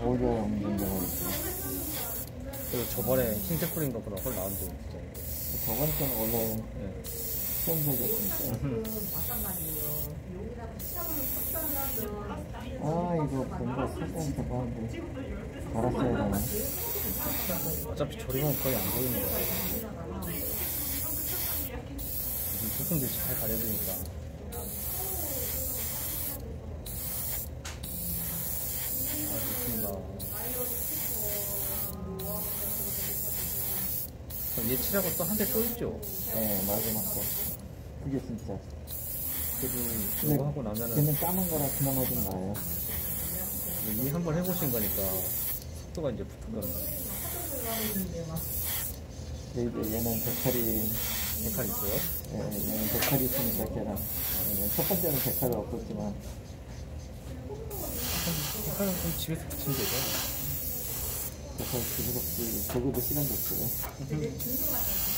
오히려 운전자가 있고. 그리고 저번에 흰색 뿌린 것보다 훨 나은데 진짜. 저번 때는 원래 수험적이었으니까. 아, 이거 뭔가 설정 저거 하는데 알았어야 되나. 어차피 조립은 거의 안 보이는 거야. 부품들이 잘 가려지니까. 아, 좋습니다. 예치라고 또 한 대 또 있죠? 네, 마지막 거. 그게 진짜. 그래도 이거 하고 나면은. 걔는 까만 거라 그나마 좀 나아요. 이미 한번 해보신 거니까 속도가 이제 붙은 겁니다. 근데 이제 얘는 데칼이. 데칼 있어요? 네, 얘는 데칼이 있으니까 걔랑. 첫 번째는 데칼이 없었지만. 데칼은 좀 집에서 붙이면 되죠? 데칼 집에서 적어도 시간 줬어요.